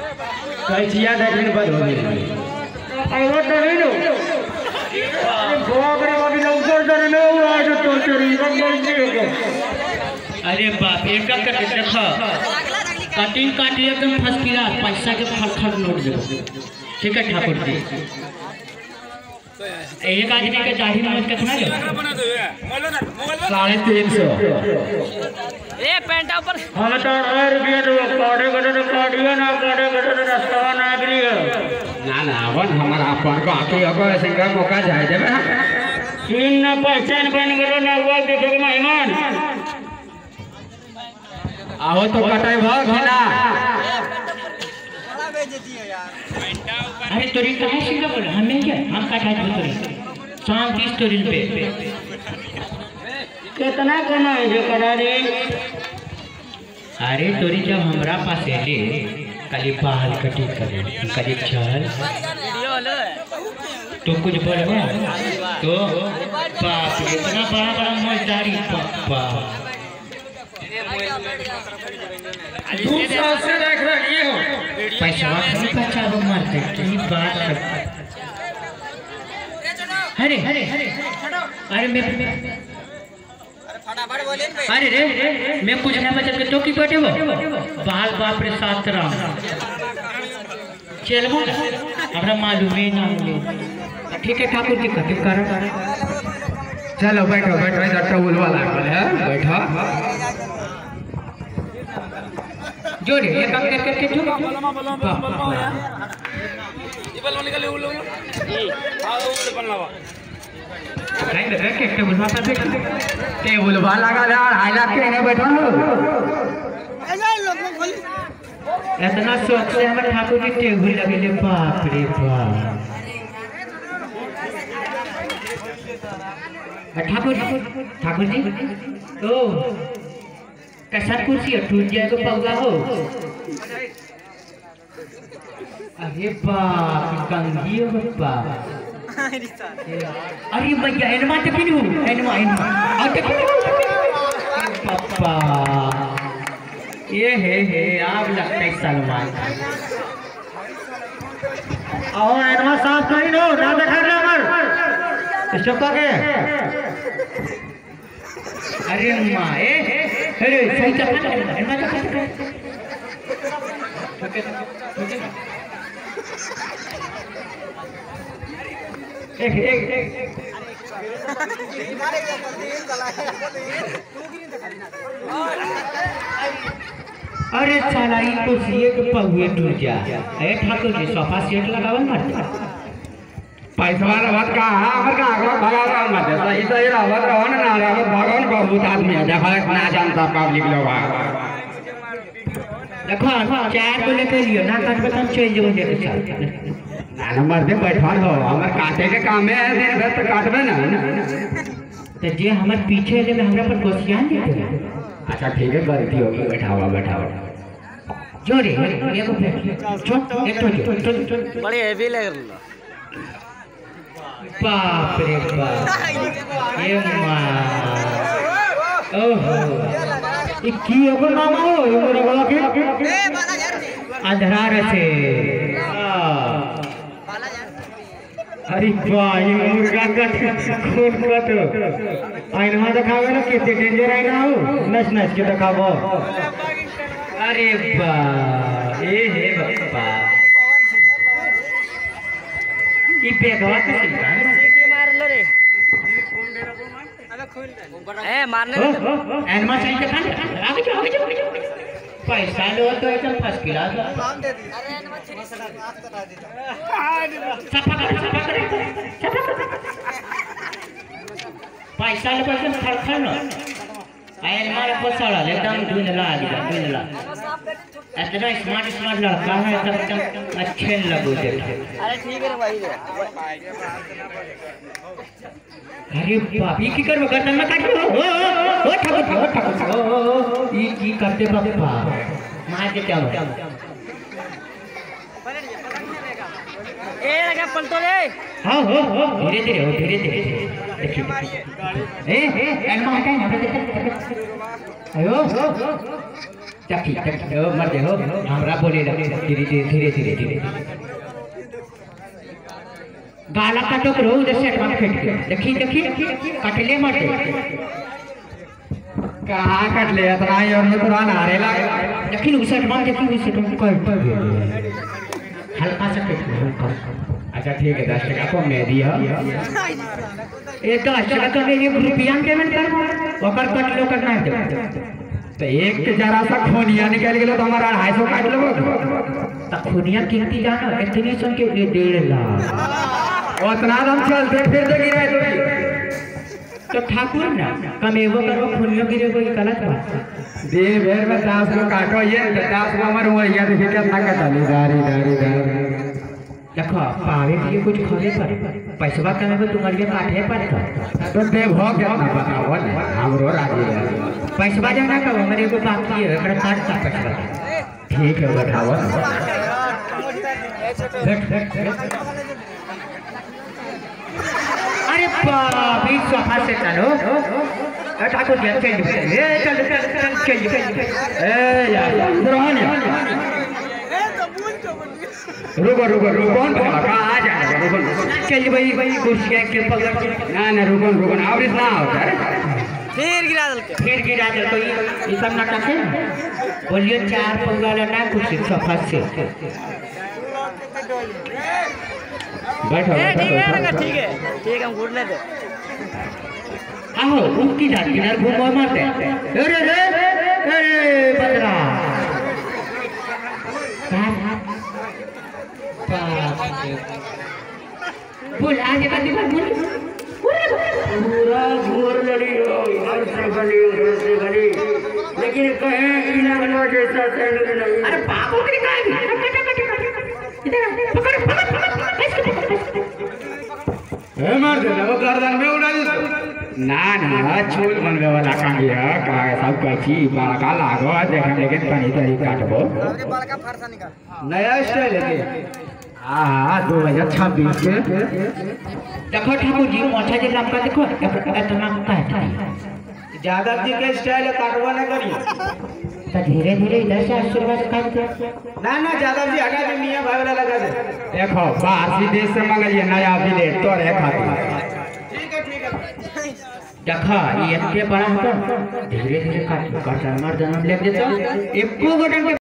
कैचिया देखने बाद हो गई वो तो नहीं लो गोबरे अभी ऊपर जाने में वो आज तो तेरी बंगल के अरे बाप एक करके देखो कटिंग काटी एकदम फर्स्ट क्लास पैसा के खड़ नोट दे ठीक है ठाकुर जी एक आदमी के दाढ़ी में कितना लो 350 ए पेंटा ऊपर हम तो रुपया तो काटे कटे काटिया ना काटे कटे रास्ता ना करिए ना अपन हमारा अपन को आके अगर ऐसे का मौका जाए देबे तीन ना पहचान बन गलो ना हुआ देखे के मेहमान आओ तो कटाई भाग है ना अरे तोरी कहाँ से बोल हमें क्या हम काटा तोरी 30 तोरी पे कितना कमा है जो करा दे अरे तोरी जब हमरा पास एले कली बाल कटिंग करे कली चल तो कुछ बोलबा तो बाप रे इतना बड़ा बड़ा मजदारी पापा दूसरा से देख रही हो पैसा खाली बचाव मारते की बात करते अरे अरे अरे मैं अरे रे मैं कुछ ना बचत के तो की बैठे हो बाल बाप रे साथ राम चलबो हमरा मालूम ही ना ठीक है ठाकुर जी कटिंग करो चलो बैठो बैठो इधर टूल वाला है बैठो जोड़े एक काम करके जो ये बलवा निकाले उलो हां वो बनलावा नहीं देख के टेबल पर देख टेबल वाला लगा यार हाइला के नहीं बैठो इतना शौक से हमारे ठाकुर जी टेबल लगे ले बाप रे बाप ठाकुर जी ओ कैसा कुर्सी है टूट जाएगा पौगा हो अरे बाप कंगी हो बाप अरे भैया एनमा तो किनु एनमा और तो पापा ये है आप लगता है सलमान और एनमा साफ नहीं नो ना देखा रे मर स्टॉप के अरे माँ अरे सही तो एनमा तो एक अरे साला ई तो सीए के पहुए टूट जा ए ठाकुर जी सोफा सेट लगावन मत पैसा वाला बात का हमर का भगवान मत सही सही रहत रहन ना रहत भगवान बहुत आदमी है देखो ना जानता पब्लिक लोग देखो चार को लेके लियो ना काट पे हम चेंज हो जाए चल नंबर दे बैठल हो हमर काटे के काम है दिन भर तो काटबे ना तो जे हमर पीछे ले हमरा पर गोसियान देते अच्छा ठीक है गलती होगी बैठावा जोरे एगो प्लेट छोड़ एक तो बड़े हेवी लग रहा बाप रे बाप ये मां ओहो ई की एगो नाम हो एगो रगड़ा के अंधरार से अरे भाई मुर्गा का खून का तो आइना दिखावे ना कितने डेंजर आइना हो नस नस के दिखावो अरे बा ये है बाबा ई बेगवा के सिंगार मार लो रे अबे खोल ए मारने एनमा सही के खान आगे जाओ पैसा लो तो एकदम फर्स्ट क्लास नाम दे दी अरे एनमा छीनी हाथ कटा देता सफा कर पैसा लो एकदम खड़खड़ न आयन मार पोसड़ा एकदम धुंधला इतना स्मार्ट लड़का है एकदम अच्छे लगो देखे अरे ठीक है भाई अरे बाप ये की करबो गर्दन में काटियो ओ ठाकुर ये की करते बापा मार के क्या ए लगा पलटो रे हां हो धीरे धीरे देखिए ए एनमा हटाए ना आयो चखी चखी ओ मर हो हमरा बोले लगे धीरे धीरे धीरे धीरे गाला काटो करो उधर से मत फेंक के देखी देखी कटले मत कहाँ कटले इतना ही और ये तो नारे लगा देखी उसे मत देखी उसे तुम कर हल्का सा फेंक हल्का अच्छा ठीक है 10 टका को मैं दिया ये तो अच्छा तो ये रुपया पेमेंट कर ओकर कट लो करना है तो एक जरा सा खोनिया निकल गेलो तो हमारा 250 काट लेबो तो खोनिया कीमती जानो इतनी सुन के 1.5 लाख उतना हम चलते फिर दे गिराए तो ठाकुर ना कमेबो करो खोनियो गिरेबो ये गलत बात दिन भर में 10 को काटो ये 10 को हमर हुआ या देखिए कितना कटली दारी देखो पावे के लिए कुछ खरे पर पैसा कमेबो तुम्हारे काटे पर तो दे हो कितना बताओ ना हमरो राजी है पैसा जाना कब हमारे को बाकी है एकरा काट का पैसा ठीक है बताओ देख अरे बाप रे सोफा से चलो ठाकुर जी चल ए यार रुको रुको रुको कौन कहाँ जाएगा रुको चल भाई कुर्सी के पकड़ ना रुको रुको और इतना होता है फिर गिरा दल तो ये सब नाटक है बोलिए 4 पंगा लेना कुर्सी सोफा से बैठो ठीक है हम घूट लेते आओ उनकी जाती यार घूमो मत अरे अरे बदरा बोल आज का दिन बोल पूरा घूर लड़ी हो इधर से गली उधर से गली लेकिन कहीं इलाका जैसा सैलून नहीं। अरे बाबू की काय इधर पकड़ ए मार दे वो गर्दन में उड़ा दे ना चूल बनवे वाला काम है का सब कची बड़का लागो देख लेकिन तनी तरी काटबो बड़का फरसा निकाल नया स्टाइल है हां 2026 के देखो ठाकुर जी मोछा जे लमका देखो इतना का है ज्यादा जी के स्टाइल है काटवा ना करिए तो धीरे धीरे इधर से आशीर्वाद कर ना ज्यादा जी हटा दे मियां भाई वाला लगा दे देखो बाहर विदेश से मंगलिए नया बिलेट तो रे खातिर ठीक है देखा ये इतने बड़ा है धीरे धीरे काट कर मर जन्म ले देता एको बटन